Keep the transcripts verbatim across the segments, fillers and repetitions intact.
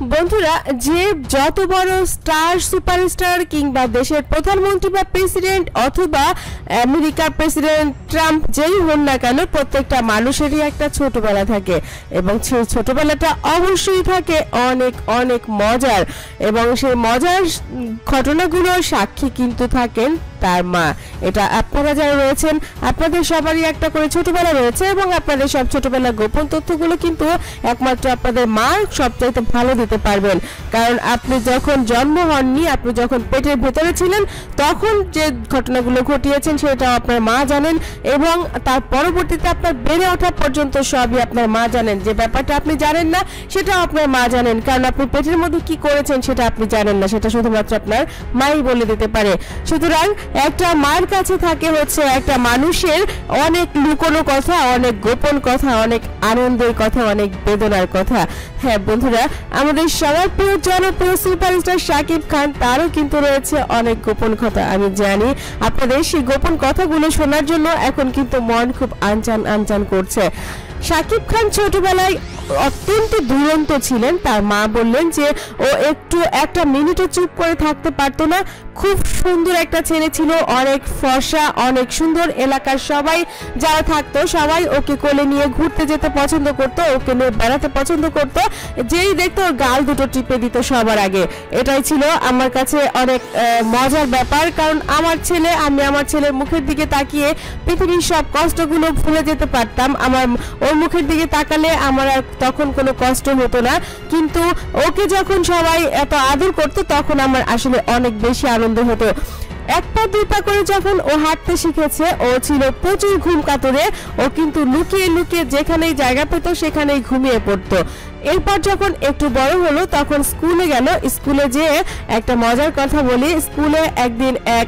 বন্ধুরা, যে যত বড় স্টার সুপারস্টার কিংবা দেশের প্রধানমন্ত্রী বা প্রেসিডেন্ট অথবা আমেরিকার প্রেসিডেন্ট ট্রাম্প যেই হন না কেন, প্রত্যেকটা মানুষেরই একটা ছোটবেলা থাকে এবং সেই ছোটবেলাটা অবশ্যই থাকে অনেক অনেক মজার, এবং সেই মজার ঘটনাগুলোর সাক্ষী কিন্তু থাকেন তার মা। এটা আপনারা যারা রয়েছেন আপনাদের সবারই একটা করে ছোটবেলা রয়েছে, এবং আপনাদের সব ছোটবেলার গোপন তথ্যগুলো কিন্তু একমাত্র আপনাদের মা সবচাইতে ভালো দিতে পারবেন। কারণ আপনি যখন জন্ম হননি, আপনি যখন পেটের ভেতরে ছিলেন, তখন যে ঘটনাগুলো ঘটিয়েছেন সেটা আপনার মা জানেন, এবং তার পরবর্তীতে আপনার বেড়ে ওঠা পর্যন্ত সবই আপনার মা জানেন। যে ব্যাপারটা আপনি জানেন না সেটাও আপনার মা জানেন, কারণ আপনি পেটের মধ্যে কি করেছেন সেটা আপনি জানেন না, সেটা শুধুমাত্র আপনার মাই বলে দিতে পারে। সুতরাং একটা মায়ের কাছে থাকে হচ্ছে একটা মানুষের অনেক লুকোনো কথা, অনেক গোপন কথা, অনেক আনন্দের কথা, অনেক বেদনার কথা। হ্যাঁ বন্ধুরা, আমাদের সবার প্রিয় জনপ্রিয় সুপারস্টার শাকিব খান, তারও কিন্তু রয়েছে অনেক গোপন কথা। আমি জানি আপনাদের সেই গোপন কথাগুলো শোনার জন্য এখন কিন্তু মন খুব আনচান আনচান করছে। শাকিব খান ছোটবেলায় অত্যন্ত দুরন্ত ছিলেন। তার মা বললেন যে ও একটু একটা মিনিটও চুপ করে থাকতে পারতো না। খুব সুন্দর একটা ছেলে ছিল, অনেক ফর্সা, অনেক সুন্দর। এলাকার সবাই যারা থাকতো সবাই ওকে কোলে নিয়ে ঘুরতে যেতে পছন্দ করতো, ওকে নিয়ে বেড়াতে পছন্দ করতো। যেই দেখতো ওর গাল দুটো টিপে দিত সবার আগে। এটাই ছিল আমার কাছে অনেক মজার ব্যাপার, কারণ আমার ছেলে, আমি আমার ছেলের মুখের দিকে তাকিয়ে পৃথিবীর সব কষ্টগুলো ভুলে যেতে পারতাম। আমার ওর মুখের দিকে তাকালে আমার আর তখন কোনো কষ্ট হতো না, কিন্তু ওকে যখন সবাই এত আদর করতো তখন আমার আসলে অনেক বেশি আনন্দ হতো। এক পা দুই পা করে যখন ও হাঁটতে শিখেছে, ও ছিল প্রচুর ঘুম কাতরে। ও কিন্তু লুকিয়ে লুকিয়ে যেখানেই জায়গা পেত সেখানেই ঘুমিয়ে পড়তো। এরপর যখন একটু বড় হলো তখন স্কুলে গেল। স্কুলে যেয়ে একটা মজার কথা বলি, স্কুলে একদিন এক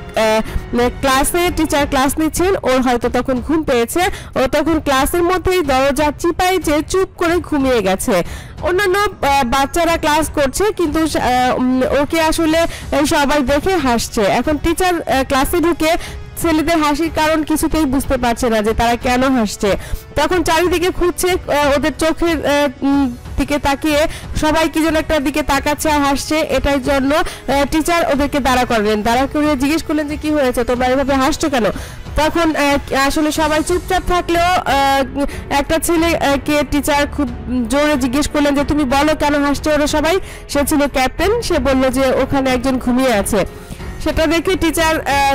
ক্লাসে টিচার ক্লাস নিচ্ছেন, ওর হয়তো তখন ঘুম পেয়েছে। ও তখন ক্লাসের মধ্যেই দরজা চিপাই যে চুপ করে ঘুমিয়ে গেছে। অন্যান্য বাচ্চারা ক্লাস করছে, কিন্তু ওকে আসলে সবাই দেখে হাসছে। এখন টিচার ক্লাসে ঢুকে ছেলেদের হাসির কারণ কিছুতেই বুঝতে পারছে না যে তারা কেন হাসছে। তখন চারিদিকে খুঁজছে, ওদের চোখের দিকে তাকিয়ে সবাই কি যেন একটা দিকে তাকাচ্ছে আর হাসছে। এটার জন্য টিচার ওদেরকে দাঁড়া করলেন, দাঁড়া করে জিজ্ঞেস করলেন যে কি হয়েছে, তোমরা এভাবে হাসছো কেন? তখন আসলে সবাই চুপচাপ থাকলেও একটা ছেলেকে টিচার খুব জোরে জিজ্ঞেস করলেন যে তুমি বলো কেন হাসছে ওরা সবাই। সে ছিল ক্যাপ্টেন। সে বলল যে ওখানে একজন ঘুমিয়ে আছে। সেটা দেখে টিচার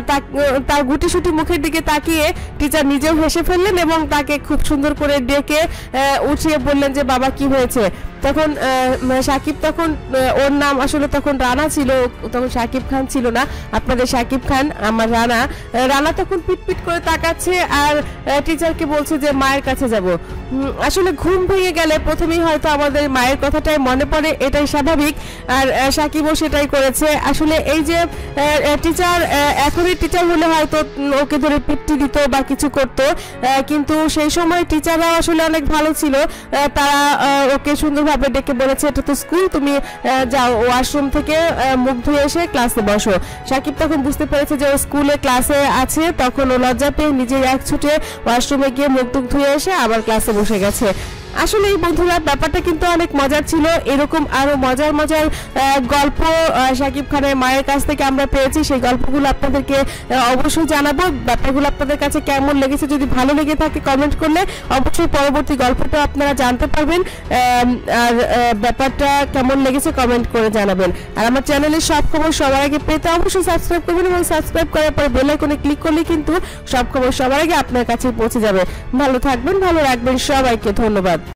তার গুটিসুটি মুখের দিকে তাকিয়ে টিচার নিজেও হেসে ফেললেন এবং তাকে খুব সুন্দর করে ডেকে উঠিয়ে বললেন যে বাবা কি হয়েছে। তখন শাকিব, তখন ওর নাম আসলে তখন রানা ছিল, তখন শাকিব খান ছিল না। আপনাদের শাকিব খান, আমার রানা। রানা তখন পিটপিট করে তাকাচ্ছে আর টিচারকে বলছে যে মায়ের কাছে যাব। আসলে ঘুম ভেঙে গেলে প্রথমেই হয়তো আমাদের মায়ের কথাটাই মনে পড়ে, এটাই স্বাভাবিক। আর শাকিবও সেটাই করেছে। আসলে এই যে টিচার, এখনই টিচার হলে হয়তো ওকে ধরে পিটটি দিত বা কিছু করতো, কিন্তু সেই সময় টিচাররাও আসলে অনেক ভালো ছিল। তারা ওকে সুন্দর ভাবে ডেকে বলেছে এটা তো স্কুল, তুমি যাও ওয়াশরুম থেকে মুখ ধুয়ে এসে ক্লাসে বসো। শাকিব তখন বুঝতে পেরেছে যে ও স্কুলে ক্লাসে আছে, তখন ও লজ্জা পেয়ে নিজেই এক ছুটে ওয়াশরুমে গিয়ে মুখ টুক ধুয়ে এসে আবার ক্লাসে বসে গেছে। আসলে এই বন্ধুরা ব্যাপারটা কিন্তু অনেক মজার ছিল। এরকম আরো মজার মজার গল্প শাকিব খানের মায়ের কাছ থেকে আমরা পেয়েছি, সেই গল্পগুলো আপনাদেরকে অবশ্যই জানাবো। ব্যাপারগুলো আপনাদের কাছে কেমন লেগেছে, যদি ভালো লেগে থাকে কমেন্ট করলে অবশ্যই পরবর্তী গল্পটা আপনারা জানতে পারবেন। আর ব্যাপারটা কেমন লেগেছে কমেন্ট করে জানাবেন। আর আমার চ্যানেলের সব খবর সবার আগে পেতে অবশ্যই সাবস্ক্রাইব করবেন, এবং সাবস্ক্রাইব করার পর বেল আইকনে ক্লিক করলে কিন্তু সব খবর সবার আগে আপনার কাছে পৌঁছে যাবে। ভালো থাকবেন, ভালো রাখবেন সবাইকে। ধন্যবাদ।